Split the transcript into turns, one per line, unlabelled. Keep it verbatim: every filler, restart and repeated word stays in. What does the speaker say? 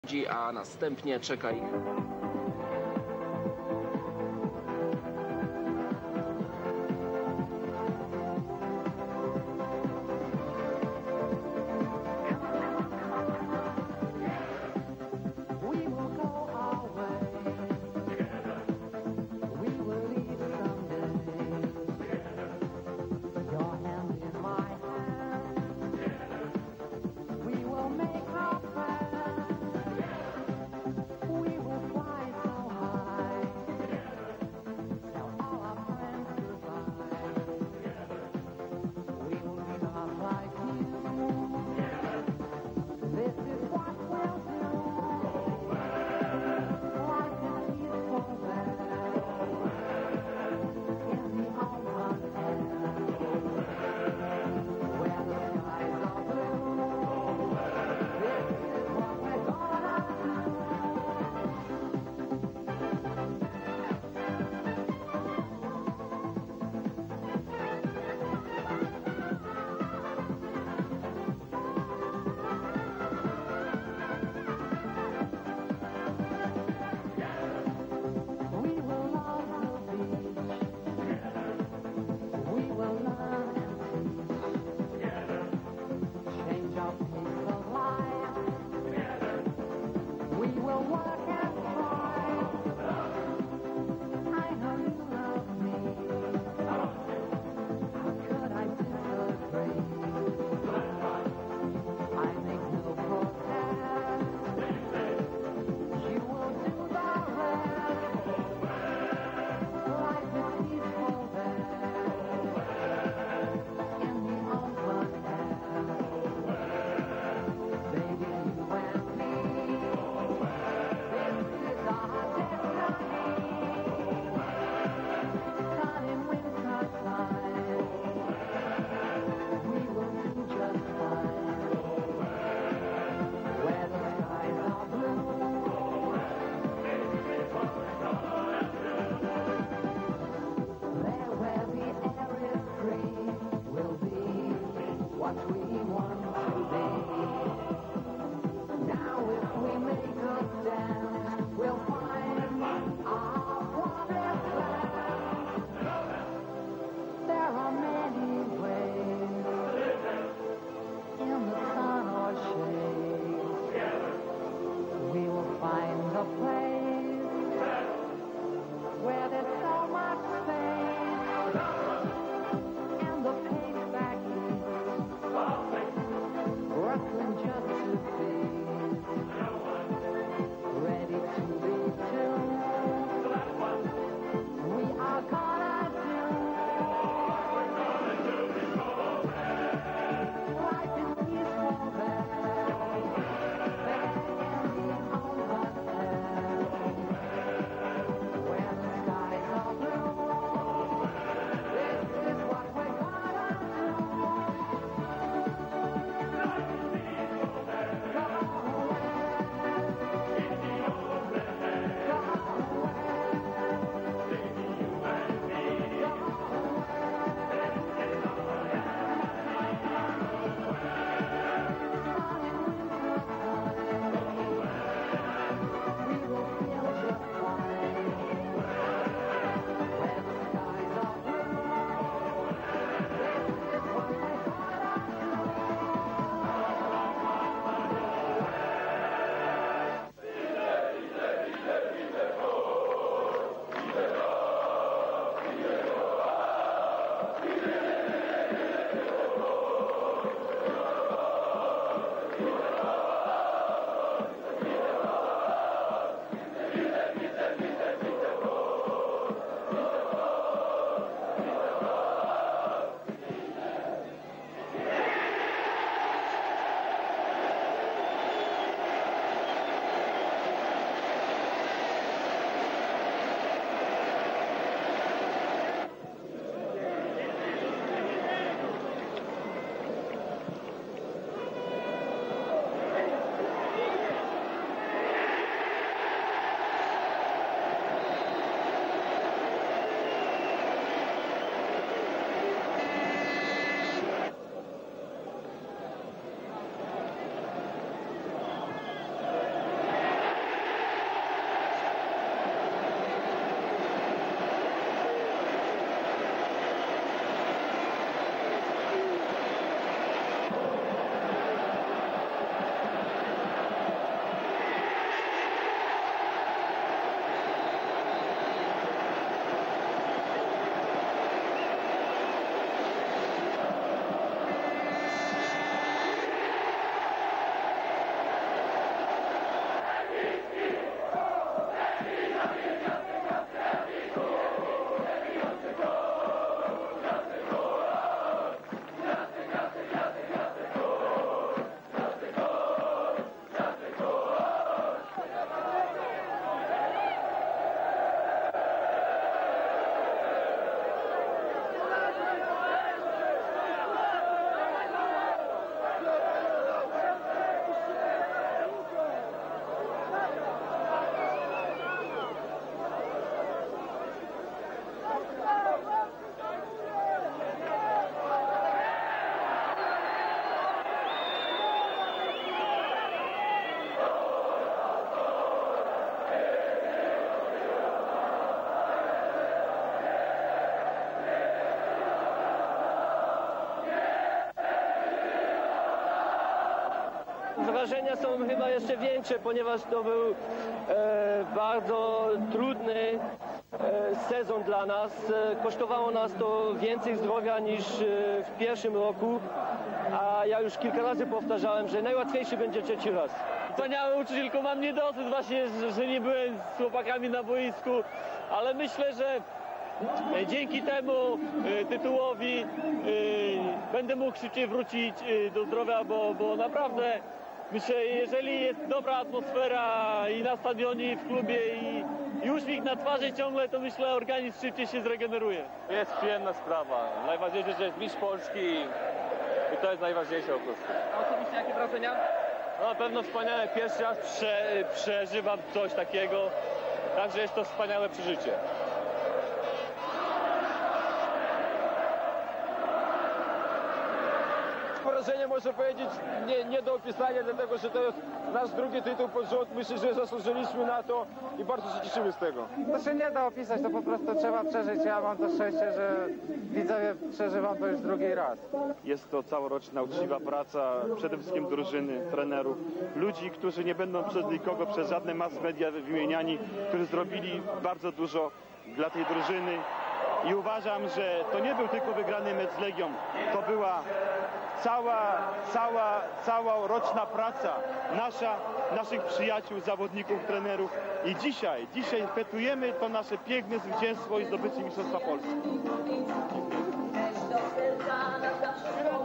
a następnie czeka ich
We will fly wrażenia są chyba jeszcze większe, ponieważ to był e, bardzo trudny e, sezon dla nas. E, kosztowało nas to więcej zdrowia niż e, w pierwszym roku, a ja już kilka razy powtarzałem, że najłatwiejszy będzie trzeci raz.
Wspaniały uczyciel, tylko mam niedosyt właśnie, że, że nie byłem z chłopakami na boisku, ale myślę, że e, dzięki temu e, tytułowi e, będę mógł szybciej wrócić e, do zdrowia, bo, bo naprawdę myślę, jeżeli jest dobra atmosfera i na stadionie, i w klubie, i, i uśmiech na twarzy ciągle, to myślę, organizm szybciej się zregeneruje.
Jest przyjemna sprawa. Najważniejsze, że jest mistrz Polski i to jest najważniejsze po prostu.
A osobiście jakie wrażenia?
No, na pewno wspaniale. Pierwszy raz prze, przeżywam coś takiego, także jest to wspaniałe przeżycie.
Porażenie, można powiedzieć, nie, nie do opisania, dlatego że to jest nasz drugi tytuł pod rząd. Myślę, że zasłużyliśmy na to i bardzo się cieszymy z tego.
To się nie da opisać, to po prostu trzeba przeżyć. Ja mam to szczęście, że widzowie przeżywam to już drugi raz.
Jest to całoroczna, uczciwa praca, przede wszystkim drużyny, trenerów, ludzi, którzy nie będą przez nikogo, przez żadne mass media wymieniani, którzy zrobili bardzo dużo dla tej drużyny. I uważam, że to nie był tylko wygrany mecz z Legią, to była cała, cała, cała roczna praca nasza, naszych przyjaciół, zawodników, trenerów. I dzisiaj, dzisiaj fetujemy to nasze piękne zwycięstwo i zdobycie Mistrzostwa Polski.